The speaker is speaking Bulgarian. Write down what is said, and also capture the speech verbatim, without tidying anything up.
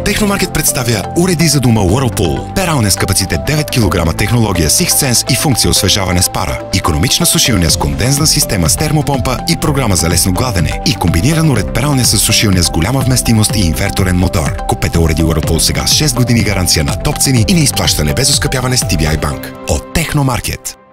Техномаркет представя уреди за дома Whirlpool. Пералня с капацитет девет килограма, технология SixSense и функция освежаване с пара. Икономична сушилня с кондензна система с термопомпа и програма за лесно гладене. И комбиниран уред пералня с сушилня с голяма вместимост и инверторен мотор. Купете уреди Whirlpool сега с шест години гаранция на топ цени и неизплащане без оскъпяване с Ти Би Ай Банк. От Техномаркет.